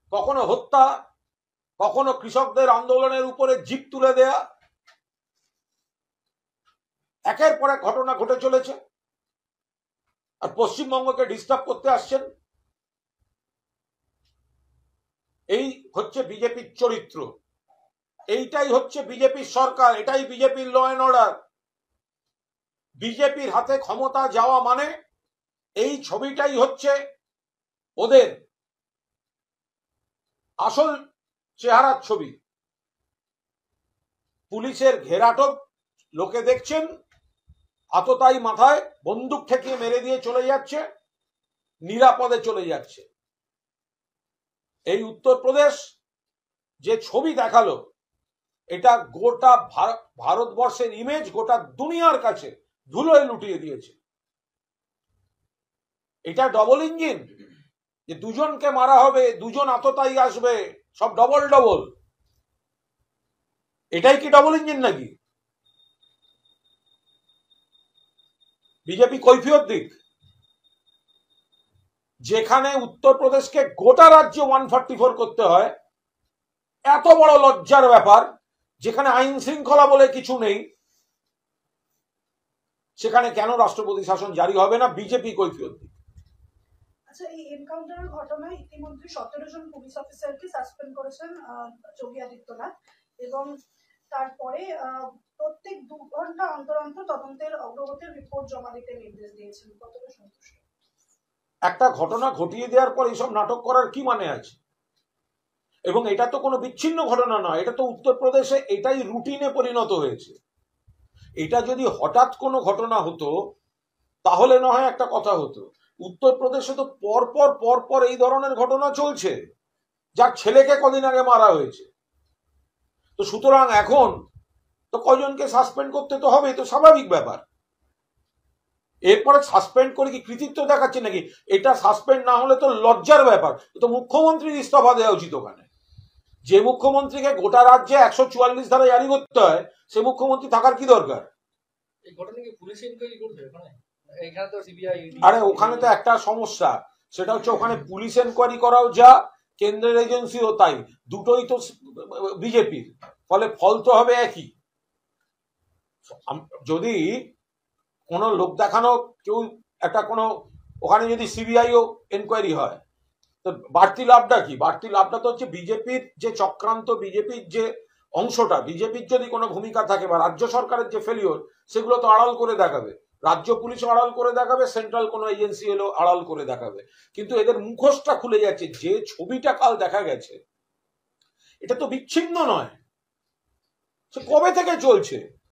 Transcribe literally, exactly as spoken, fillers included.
কখনো হত্যা, কখনো কৃষকদের আন্দোলনের উপরে জিপ তুলে দেয়া, একের পর এক ঘটনা ঘটে চলেছে। আর পশ্চিমবঙ্গকে ডিস্টার্ব করতে আসছেন। এই হচ্ছে বিজেপির চরিত্র, এইটাই হচ্ছে বিজেপির সরকার, এটাই বিজেপির ল অ্যান্ড অর্ডার। বিজেপির হাতে ক্ষমতা যাওয়া মানে এই ছবিটাই হচ্ছে ওদের আসল চেহারার ছবি। পুলিশের ঘেরাটোপ লোকে দেখছেন, আততায়ী মাথায় বন্দুক ঠেকিয়ে মেরে দিয়ে চলে যাচ্ছে, নিরাপদে চলে যাচ্ছে। এই উত্তরপ্রদেশ যে ছবি দেখালো, এটা গোটা ভারতবর্ষের ইমেজ গোটা দুনিয়ার কাছে ধুলোয় লুটিয়ে দিয়েছে। এটা ডবল ইঞ্জিন, যে দুজনকে মারা হবে, দুজন আততায়ী আসবে, সব ডবল ডবল। এটাই কি ডবল ইঞ্জিন নাকি? বিজেপি কৈফিয়ত দিক। যেখানে উত্তরপ্রদেশকে গোটা রাজ্য ওয়ান ফর্টি ফোর করতে হয়, এত বড় লজ্জার ব্যাপার, যেখানে আইন শৃঙ্খলা বলে কিছু নেই, সেখানে কেন রাষ্ট্রপতি শাসন জারি হবে না? বিজেপি কৈফিয়ত দিক। আচ্ছা, এই এনকাউন্টারের ঘটনায় ইতিমধ্যে সতেরো জন পুলিশ অফিসারকে সাসপেন্ড করেছেন যোগী আদিত্যনাথ, এবং তারপরে প্রত্যেক দু ঘন্টা অন্তর অন্তর তদন্তের অগ্রগতির রিপোর্ট জমা দিতে নির্দেশ দিয়েছেন। কতটা সন্তুষ্ট? একটা ঘটনা ঘটিয়ে দেওয়ার পর এইসব নাটক করার কি মানে আছে? এবং এটা তো কোনো বিচ্ছিন্ন ঘটনা নয়, এটা তো উত্তরপ্রদেশে এটাই রুটিনে পরিণত হয়েছে। এটা যদি হঠাৎ কোনো ঘটনা হতো তাহলে না হয় একটা কথা হতো। উত্তরপ্রদেশে তো পরপর পরপর এই ধরনের ঘটনা চলছে, যার ছেলেকে কদিন আগে মারা হয়েছে। তো সুতরাং এখন তো কজনকে সাসপেন্ড করতে তো হবে, তো স্বাভাবিক ব্যাপার। এরপরে সাসপেন্ড করে কি কৃতিত্ব দেখাচ্ছে নাকি? এটা সাসপেন্ড না হলে তো লজ্জার ব্যাপার। তো মুখ্যমন্ত্রীর ইস্তফা দেওয়া উচিত ওখানে। যে মুখ্যমন্ত্রীকে গোটা রাজ্যে একশো চুয়াল্লিশ ধারা জারি করতে হয়, সে মুখ্যমন্ত্রী থাকার কি দরকার? আরে ওখানে তো একটা সমস্যা, সেটা হচ্ছে ওখানে পুলিশ এনকোয়ারি করাও যা, কেন্দ্রের এজেন্সিও তাই, দুটোই তো বিজেপির, ফলে ফল তো হবে একই। যদি কোনো লোক দেখানো কেউ একটা কোনো ওখানে যদি সিবিআইও এনকোয়ারি হয়, তো বাড়তি লাভটা কি? বাড়তি লাভটা তো হচ্ছে বিজেপির যে চক্রান্ত, বিজেপির যে অংশটা, বিজেপির যদি কোনো ভূমিকা থাকে বা রাজ্য সরকারের যে ফেলিওর, সেগুলো তো আড়াল করে দেখাবে। রাজ্য পুলিশ আড়াল করে দেখাবে, সেন্ট্রাল কোনো এজেন্সি এলো আড়াল করে দেখাবে। কিন্তু এদের মুখোশটা খুলে যাচ্ছে। যে ছবিটা কাল দেখা গেছে, এটা তো বিচ্ছিন্ন নয়, সে কবে থেকে চলছে।